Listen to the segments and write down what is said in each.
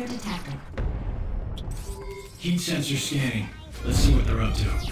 user detected. Heat sensor scanning. Let's see what they're up to.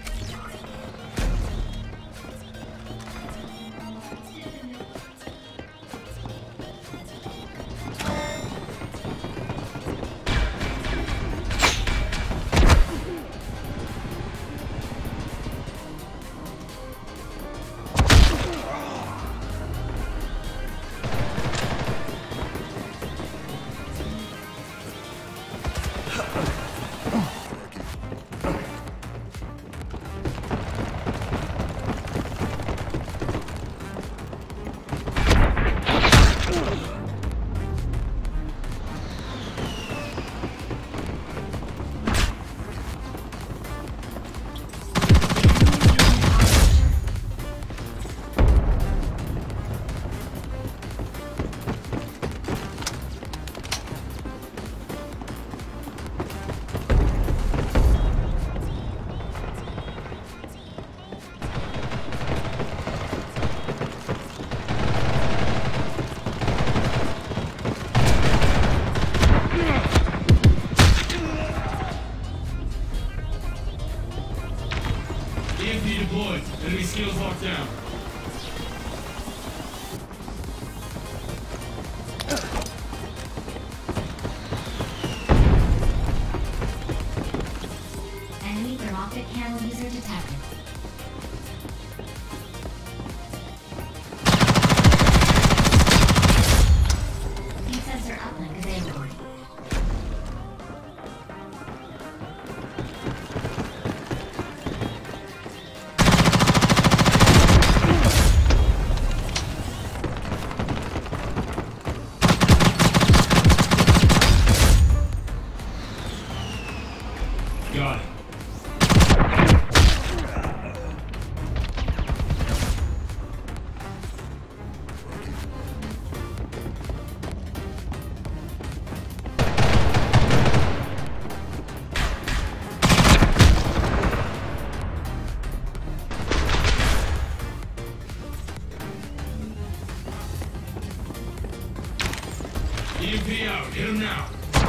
EMP deployed. Enemy skills locked down. Enemy thermoptic camo user detected. Heat sensor uplink available. Got it. EMP out. Hit him now.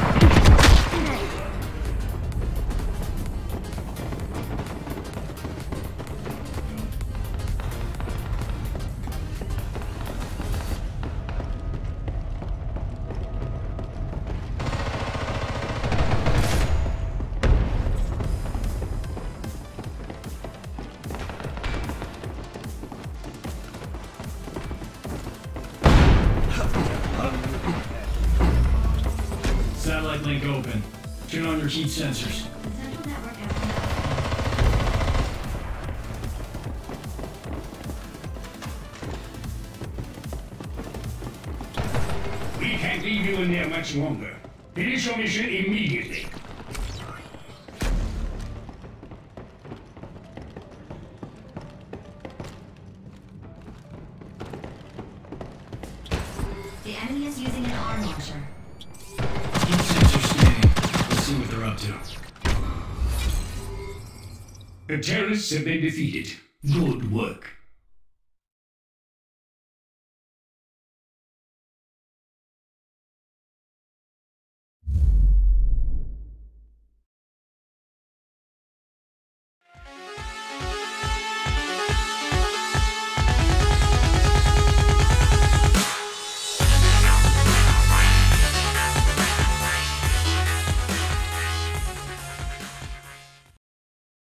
Satellite link open. Turn on your heat sensors. Central network active. We can't leave you in there much longer. Finish your mission immediately. The enemy is using an arm launcher. Heat sensor scanning. Let's see what they're up to. The terrorists have been defeated. Good work.